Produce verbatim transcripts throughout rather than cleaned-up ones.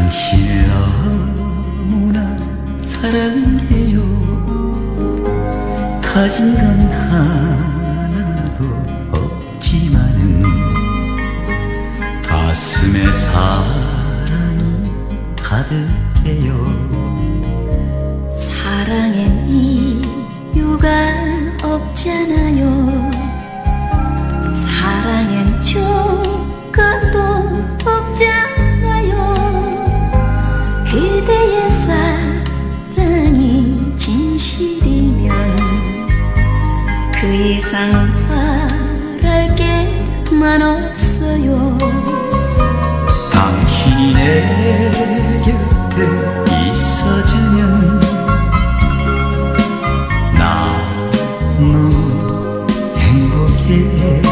당신을 너무나 사랑해요. 가진 건 하나도 없지만은 가슴에 사랑이 가득해요. 사랑엔 이유가 없잖아요. 사랑엔 조건도 없잖아요. 그대의 사랑이 진실이면 그 이상 바랄 게만 없어요. 당신이 내 곁에 있어주면 나 너무 행복해.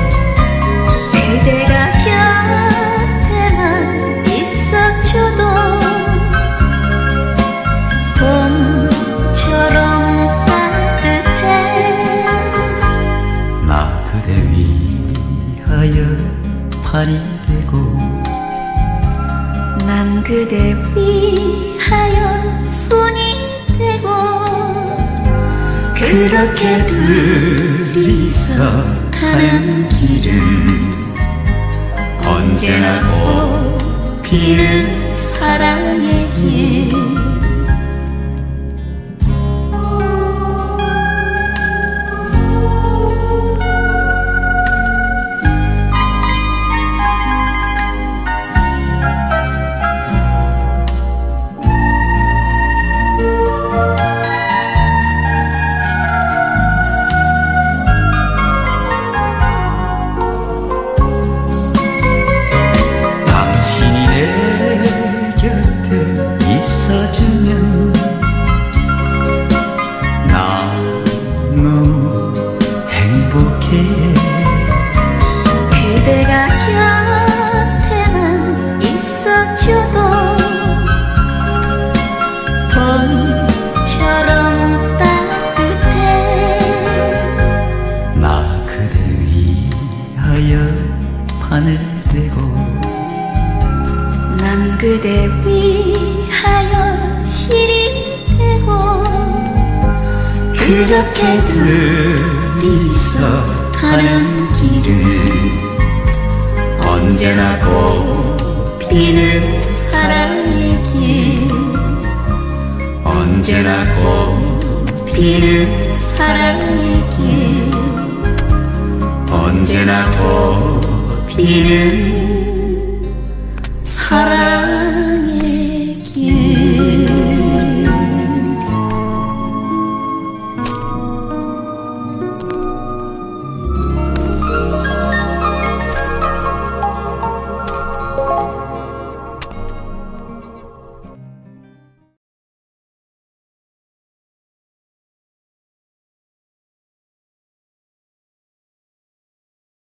그대가 곁에만 있어줘도 봄처럼 따뜻해. 나 그대 위하여 판이 되고 난 그대 위하여 손이 되고 그렇게 둘이서 가는 길은 언제나 꽃피는 사랑의 길. 있어주면 나 너무 행복해. 그대가 곁에만 있어줘도 봄처럼 따뜻해. 나 그대 위하여 판을 대고 난 그대 위하여 실이 되고 그렇게 둘이서 가는 길은 언제나 꽃피는 사랑의 길. 언제나 꽃피는 사랑의 길. 언제나 꽃피는 사랑